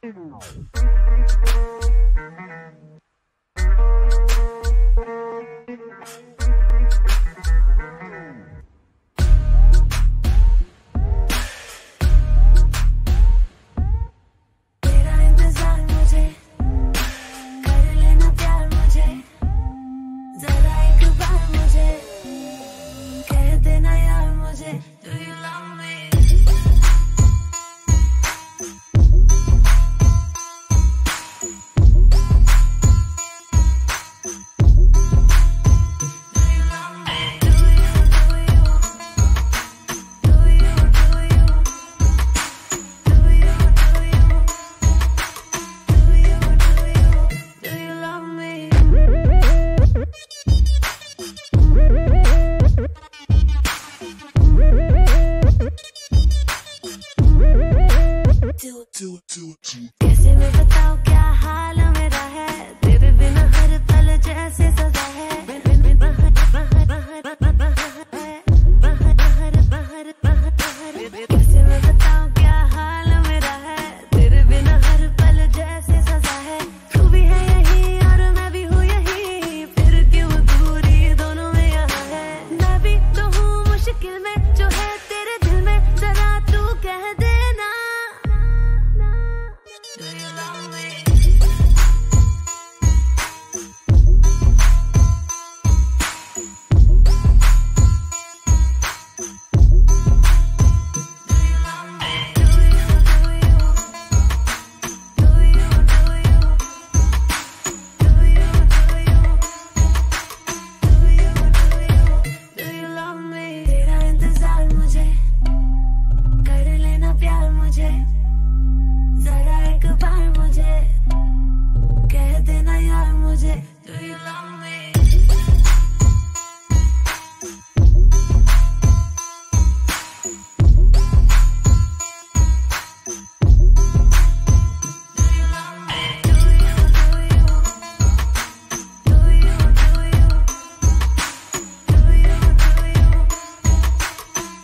कैसे मैं बताऊं क्या हाल मेरा है, तेरे बिना हर पल जैसे सजा है। कैसे मैं बताऊं क्या हाल मेरा है, तेरे बिना हर पल जैसे सजा है। तू भी है यही और मैं भी हूँ यही, फिर क्यों दूरी दोनों में यहाँ है। मैं भी तो हूँ मुश्किल में, जो है तेरे दिल में जरा तू कह देना। Do you love me?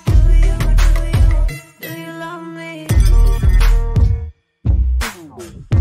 Oh.